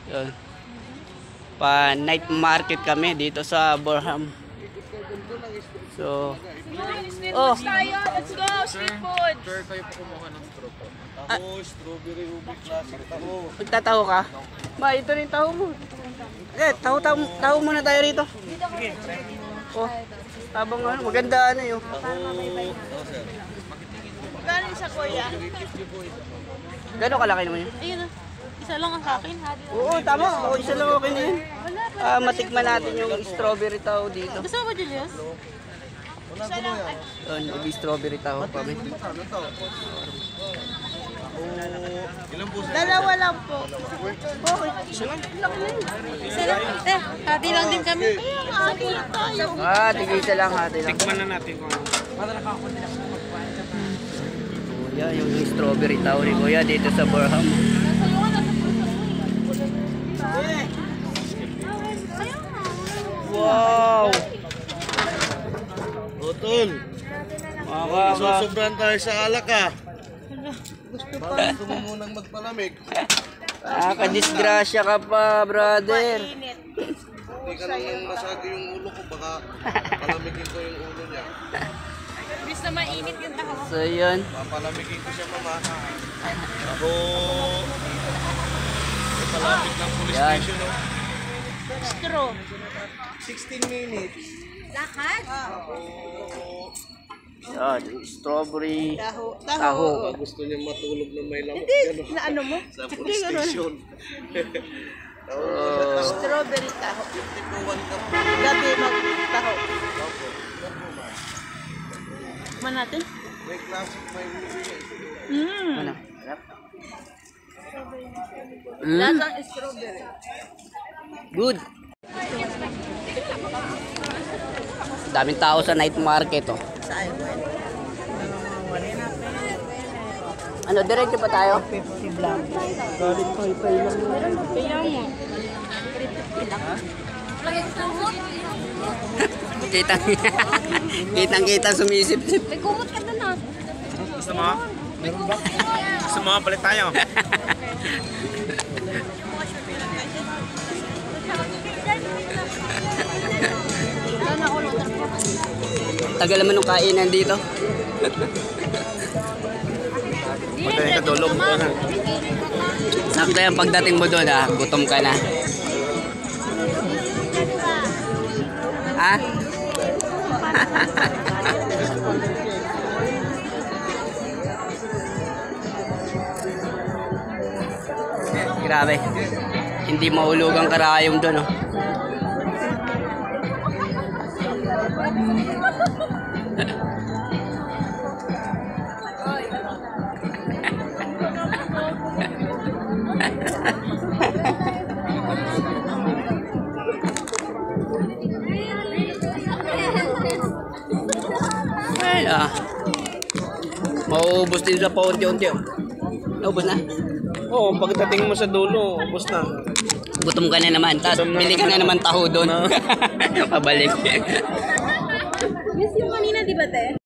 Yun. Pa night market kami dito sa Burham. So, Street food tayo. Let's go, street food. Sure, kayo po kumuha ng straw po. Taho, strawberry, ube, classic, taho. magtataho ka? Ba, ito rin taho mo. Taho muna tayo rito. Oh, habang ano, maganda ano yun. Sir. Magkano isa kuya? Gano'ng kalaki naman yun? Ayun oh. Isa lang ang sa akin. Oo, tama. Oo, isa lang okay na yun. Matikman natin yung strawberry taho dito. Gusto mo ba, Julius? Isa lang. Yun, may strawberry taho kami. Ilan po sir? Dalawa lang po. Okay, isa lang. Laki na yun. Isa lang. Hati lang din kami. Hati lang tayo. Tigil isa lang, hati lang. Tikman na natin kung ano. Kuya, yung strawberry taho ni Kuya dito sa Burham. Wow! Utol, susobran tayo sa alak ah. Gusto mo munang magpalamig. Kadisgrasya ka pa, brother. Hindi ka naman masyado yung ulo ko, baka palamigin ko yung ulo niya. Bis na mainit yung taho. So, yun. Papalamigin ko siya mama. Ako, may palamig ng police Yan. station no? Straw. 16 minutes. Lahat? Yan, strawberry Taho. taho. Baka gusto niya matulog na may lamok Hindi, yan, no? na ano mo? Sa police station. Strawberry taho. 51 ka po. Gabi magtaho. Man natin? May classic, may movie. Ano? Lasang strawberry. Good. Daming tao sa night market, oh. Ano, diretso pa tayo? 50 lang. Galit ko, ipay lang. Kaya mo. Kitang-kita sumisip-sip. May kumot ka doon ah. Gusto mo? Gusto mo? Balik tayo. Tagal naman nung kainan dito. Punta na katulog. Sakto yan pagdating mo doon, ha? Gutom ka na. Ha? Grabe. Hindi mahulog ang karayom doon, oh. Well, mauubos din sa paunti-unti, oh. Naubos na? Oo, pagdating mo sa dulo, ubos na. Gutom ka na naman, tapos pili ka na naman taho doon. Pabalik. Miss yung kanina, di ba, te?